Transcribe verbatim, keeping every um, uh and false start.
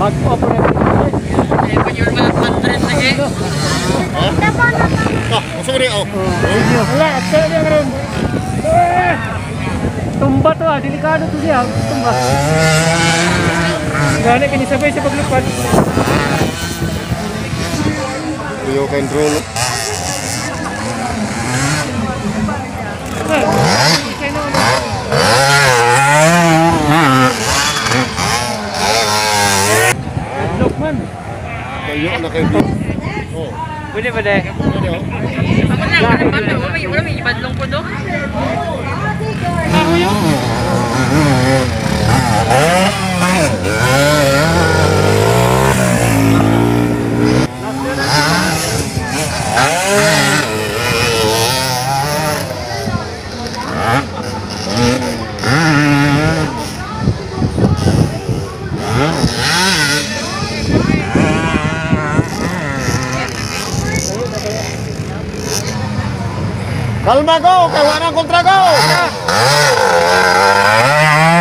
Mag-operate. Eh, pag-yun mo ng mattress lagi. Ah, gusto mo rin, oh. Wala, sa'yo lang rin. Tumba to ah, delikado to siya. Tumba. Gana kinisabay sa paglupad. Rio can roll. Look man. Kayo na kayo. Oh. Pwede ba de? Pwede, oh. Ako na, wala ba? Wala may, wala may ibadlong po do. Ako yun. Kalma ko, kaya wala kontra ko.